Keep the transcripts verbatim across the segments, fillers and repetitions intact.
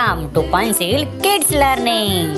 Welcome to Pencil Kids Learning.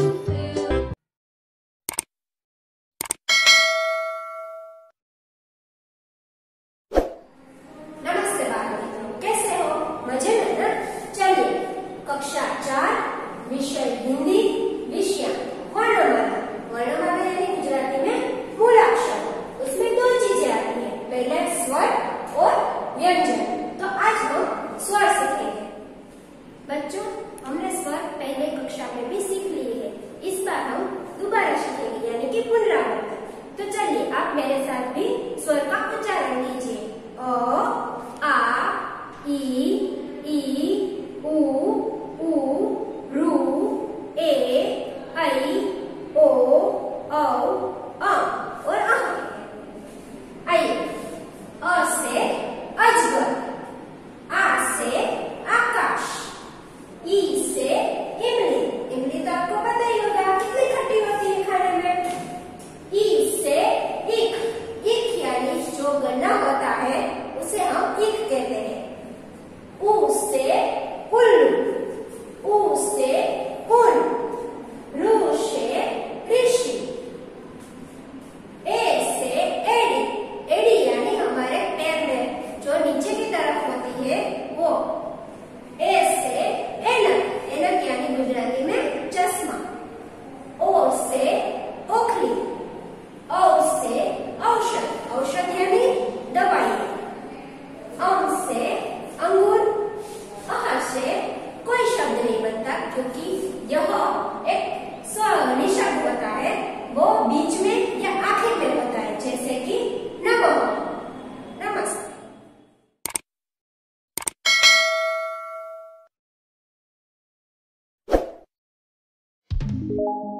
नमस्ते बालमित्रों, कैसे हो? मजे में ना? चलिए कक्षा चार विषय हिंदी विषय वर्णमाला। वर्णमाला यानी गुजराती में मूलाक्षर। उसमें दो चीजें आती है, पहले स्वर और व्यंजन। तो आज हम स्वर सीखेंगे। बच्चों, हमने स्वर पहले कक्षा में भी सीख लिए है। इस बार हम दोबारा सीखेंगे यानी कि पुनरावृत्ति। तो चलिए आप मेरे साथ भी स्वर का उच्चारण कीजिए। अ, आ, ई, ई, उ, ऊ, रू, ए, ऐ, ओ, औ, अ और अ। आइए, अ से अजगर, आ से आकाश, ई से इमली। इमली तो आपको पता ही होगा कितनी खट्टी होती है खाने में। ई से ईख, ईख यानी जो गन्ना होता है उसे हम ईख कहते हैं। ऊ से उल्लू, ऊ से ऊन, रू से ऋषि, ए से एड़ी, एड़ी यानी हमारे पैर में जो नीचे की तरफ होती है वो। ए से ऐनक, ऐनक यानी गुजराती में चश्मा। ओ से ओखली, औ से औषध, औषध यानी दवाई। अम से अंगूर, अह से कोई शब्द नहीं बनता क्योंकि यह एक स्वरनी शब्द होता है, वो बीच में या आखिर में होता है, जैसे कि नमः। नमस्ते।